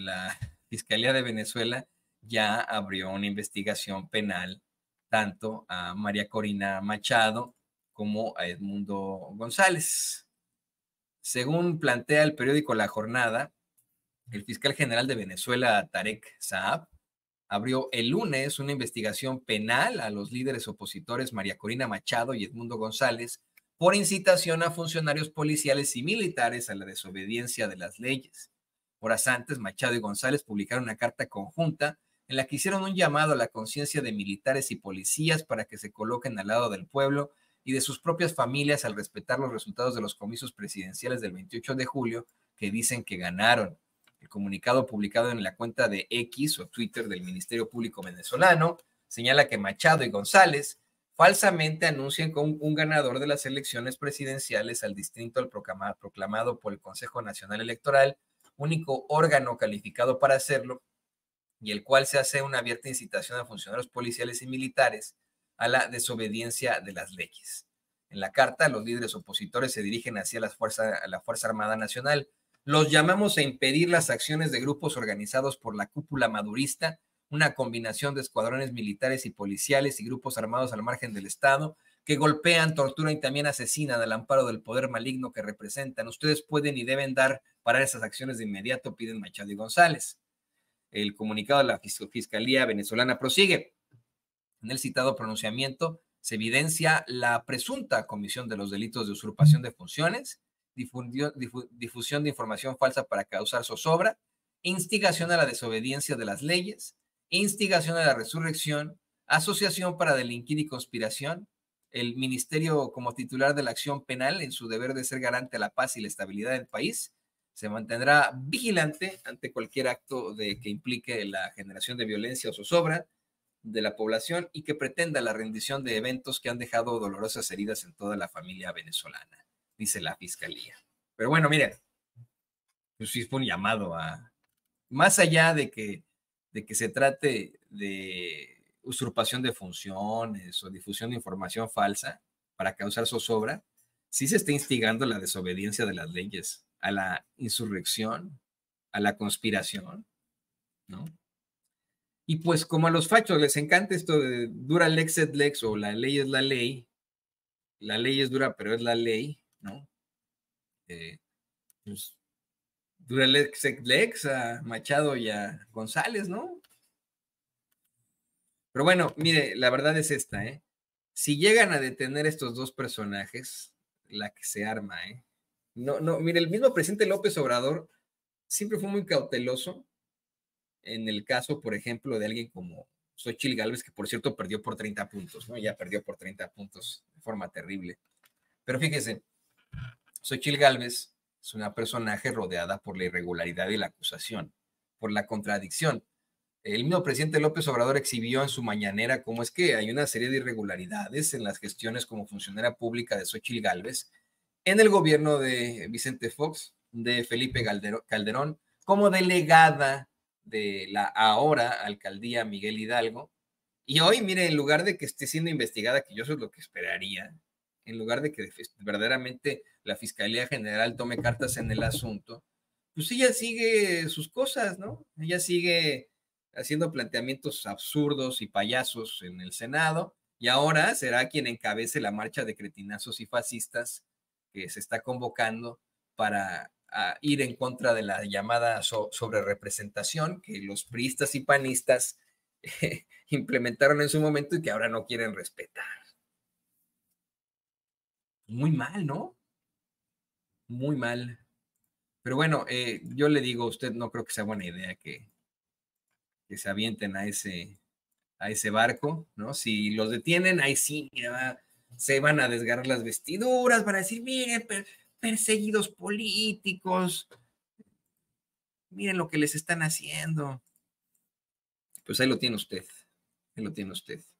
la Fiscalía de Venezuela ya abrió una investigación penal tanto a María Corina Machado como a Edmundo González. Según plantea el periódico La Jornada, el fiscal general de Venezuela, Tarek Saab, abrió el lunes una investigación penal a los líderes opositores María Corina Machado y Edmundo González por incitación a funcionarios policiales y militares a la desobediencia de las leyes. Horas antes, Machado y González publicaron una carta conjunta en la que hicieron un llamado a la conciencia de militares y policías para que se coloquen al lado del pueblo y de sus propias familias al respetar los resultados de los comicios presidenciales del 28 de julio que dicen que ganaron. El comunicado publicado en la cuenta de X o Twitter del Ministerio Público venezolano señala que Machado y González falsamente anuncian con un ganador de las elecciones presidenciales al distrito proclamado por el Consejo Nacional Electoral, único órgano calificado para hacerlo, y el cual se hace una abierta incitación a funcionarios policiales y militares a la desobediencia de las leyes. En la carta, los líderes opositores se dirigen hacia la Fuerza Armada Nacional. Los llamamos a impedir las acciones de grupos organizados por la cúpula madurista, una combinación de escuadrones militares y policiales y grupos armados al margen del Estado, que golpean, torturan y también asesinan al amparo del poder maligno que representan. Ustedes pueden y deben dar para esas acciones de inmediato, piden Machado y González. El comunicado de la Fiscalía venezolana prosigue. En el citado pronunciamiento se evidencia la presunta comisión de los delitos de usurpación de funciones, difusión de información falsa para causar zozobra, instigación a la desobediencia de las leyes, instigación a la resurrección, asociación para delinquir y conspiración. El Ministerio, como titular de la acción penal, en su deber de ser garante de la paz y la estabilidad del país, se mantendrá vigilante ante cualquier acto que implique la generación de violencia o zozobra de la población y que pretenda la rendición de eventos que han dejado dolorosas heridas en toda la familia venezolana, dice la Fiscalía. Pero bueno, miren, pues sí fue un llamado a, más allá de que se trate de usurpación de funciones o difusión de información falsa para causar zozobra, sí se está instigando la desobediencia de las leyes, a la insurrección, a la conspiración, ¿no? Y pues como a los fachos les encanta esto de dura lex et lex o la ley es la ley es dura pero es la ley, ¿no? Pues dura lex et lex a Machado y a González, ¿no? Pero bueno, mire, la verdad es esta, ¿eh? Si llegan a detener estos dos personajes, la que se arma, ¿eh? No, mire, el mismo presidente López Obrador siempre fue muy cauteloso en el caso, por ejemplo, de alguien como Xóchitl Gálvez, que por cierto perdió por 30 puntos, ¿no? Ya perdió por 30 puntos de forma terrible. Pero fíjese, Xóchitl Gálvez es una personaje rodeada por la irregularidad y la acusación, por la contradicción. El mismo presidente López Obrador exhibió en su mañanera cómo es que hay una serie de irregularidades en las gestiones como funcionaria pública de Xóchitl Gálvez, en el gobierno de Vicente Fox, de Felipe Calderón, como delegada de la ahora alcaldía Miguel Hidalgo. Y hoy, mire, en lugar de que esté siendo investigada, que yo eso es lo que esperaría, en lugar de que verdaderamente la Fiscalía General tome cartas en el asunto, pues ella sigue sus cosas, ¿no? Ella sigue haciendo planteamientos absurdos y payasos en el Senado, y ahora será quien encabece la marcha de cretinazos y fascistas que se está convocando para ir en contra de la llamada sobre representación que los priistas y panistas implementaron en su momento y que ahora no quieren respetar. Muy mal, ¿no? Muy mal. Pero bueno, yo le digo a usted, no creo que sea buena idea que se avienten a ese barco, ¿no? Si los detienen, ahí sí, mira, se van a desgarrar las vestiduras, van a decir, miren, perseguidos políticos, miren lo que les están haciendo. Pues ahí lo tiene usted, ahí lo tiene usted.